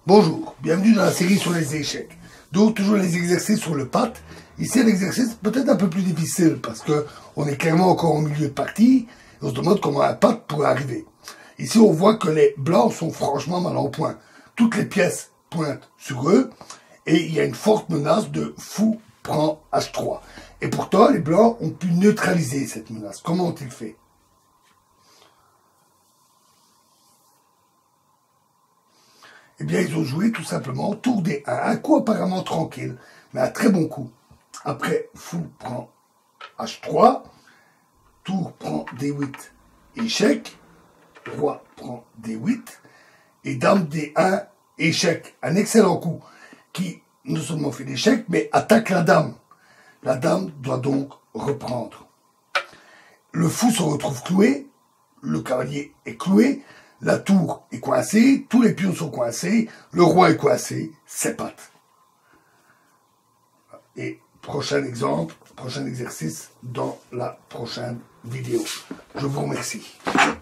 Bonjour, bienvenue dans la série sur les échecs. Donc toujours les exercices sur le patte. Ici un exercice peut-être un peu plus difficile parce que on est clairement encore au milieu de partie et on se demande comment un patte pourrait arriver. Ici on voit que les blancs sont franchement mal en point. Toutes les pièces pointent sur eux et il y a une forte menace de fou prend H3. Et pourtant les blancs ont pu neutraliser cette menace. Comment ont-ils fait ? Eh bien, ils ont joué tout simplement tour des 1, un coup apparemment tranquille, mais un très bon coup. Après, fou prend H3, tour prend D8, échec, roi prend D8, et dame D1, échec. Un excellent coup qui non seulement fait l'échec, mais attaque la dame. La dame doit donc reprendre. Le fou se retrouve cloué, le cavalier est cloué, la tour est coincée, tous les pions sont coincés, le roi est coincé, c'est patte. Et prochain exemple, prochain exercice dans la prochaine vidéo. Je vous remercie.